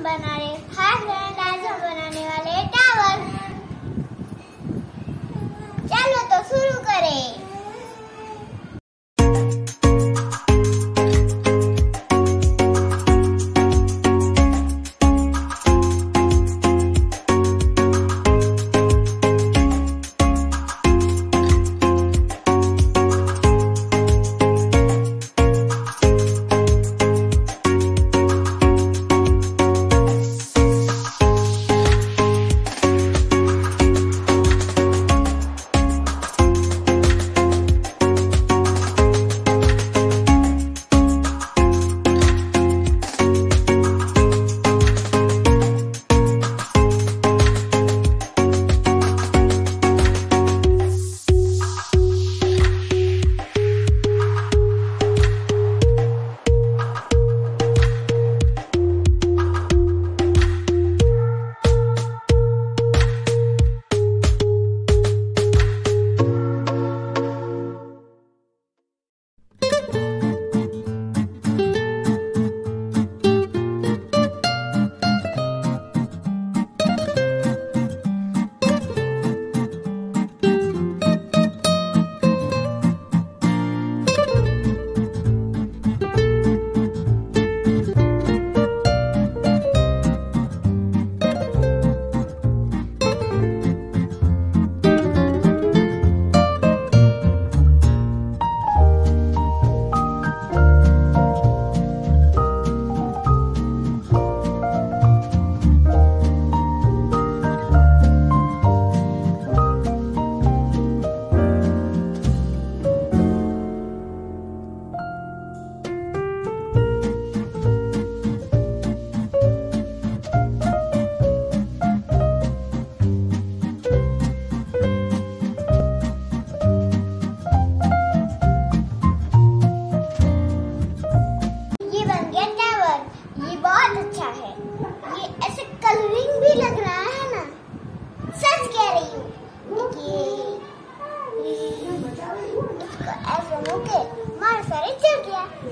बना रहे hi friend, आज हम बनाने वाले हैं टावर। चलो तो शुरू करें। बहुत अच्छा है, ये ऐसे कलरिंग भी लग रहा है ना, सच कह रही हूँ। ये इसको ऐसे मुके मार सारे चढ़ गया।